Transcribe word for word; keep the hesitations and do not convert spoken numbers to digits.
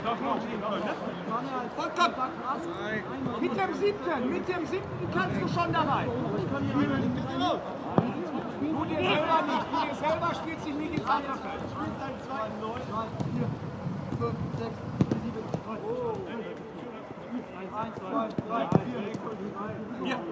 Mit dem siebten, mit dem siebten kannst du schon da rein. Du dir selber nicht, du dir selber spielst dich nicht ins andere Feld. fünf, sechs, sieben, neun. eins, zwei, drei, vier,